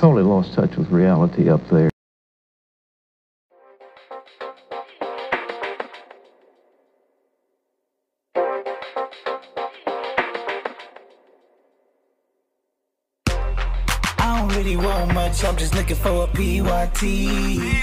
totally lost touch with reality up there. I don't really want much, I'm just looking for a PYT.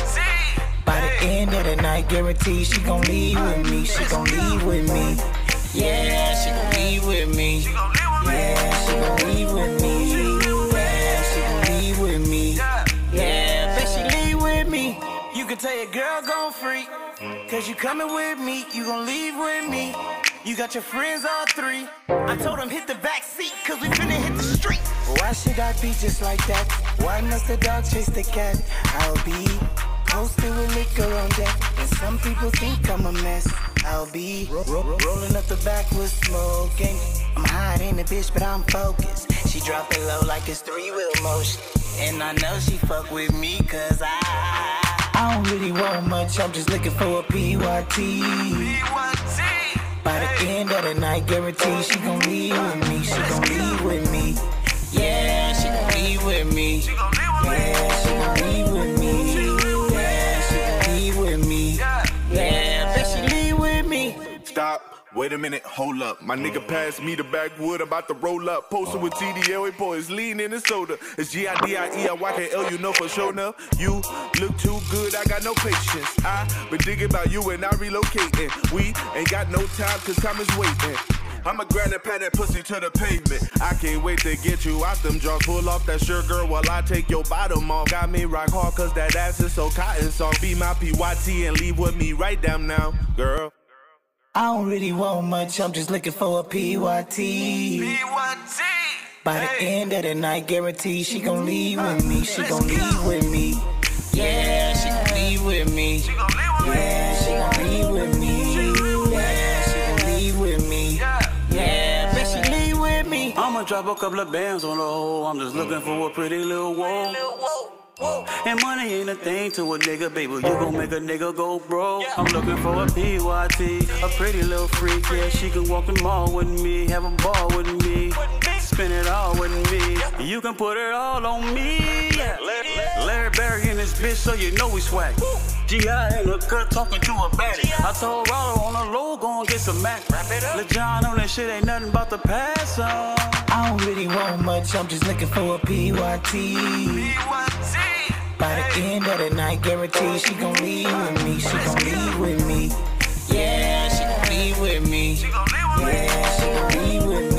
By the end of the night, guarantee she gon' leave with me. She gon' leave with me. Yeah, she gon' leave with me. Yeah, she gon' leave with me. Yeah, she gon' leave with me. Yeah, bet she leave with me. You can tell your girl gon' freak, cause you coming with me, you gon' leave with me. You got your friends all three. I told them hit the back seat, cause we finna hit the street. Why should I be just like that? Why must the dog chase the cat? I'll be posted with liquor on deck, and some people think I'm a mess. I'll be rolling up the back with smoking. I'm hiding the bitch, but I'm focused. She drop it low like it's three-wheel motion, and I know she fuck with me, cause I don't really want much, I'm just looking for a PYT. By the end of the night, guarantee she gon' leave with me. She gon' leave with me. Yeah, she gon' leave with me. Yeah, she gon' leave with me. Yeah, she gon' leave with me. Yeah, bet she leave with me. Stop. Wait a minute, hold up. My nigga passed me the backwood, about to roll up. Posted with TDL, boys, lean in the soda. It's GIDIEYKL, you know for sure now. You look too good, I got no patience. I been thinking about you and I relocating. We ain't got no time, cause time is waiting. I'ma grab and pat that pussy to the pavement. I can't wait to get you out them jaws. Pull off that shirt, girl, while I take your bottom off. Got me rock hard, cause that ass is so cotton soft. Be my PYT and leave with me right down now, girl. I don't really want much, I'm just looking for a PYT. By the end of the night, guarantee she gon' leave with me. She gon' leave with me. Yeah, she gon' leave with me. Yeah, she gon' leave with me. Yeah, she gon' leave with me. Yeah, bet she leave with me. I'ma drop a couple of bands on the hole. I'm just looking for a pretty little wall. And money ain't a thing to a nigga, baby. You gon' make a nigga go broke. I'm looking for a PYT, a pretty little freak. Yeah, she can walk the mall with me, have a ball with me, spend it all with me. You can put it all on me. Larry Berry in this bitch, so you know we swag. G.I. in the cut talking to a baddie. I told Rollo on the low, gon' get some Mac. Lil John on that shit, ain't nothing about the pass on. I don't really want much, I'm just looking for a PYT. By the end of the night, guarantee she gon' leave with me. She gon' leave with me. Yeah, she gon' leave with me. Yeah, she gon' leave with me.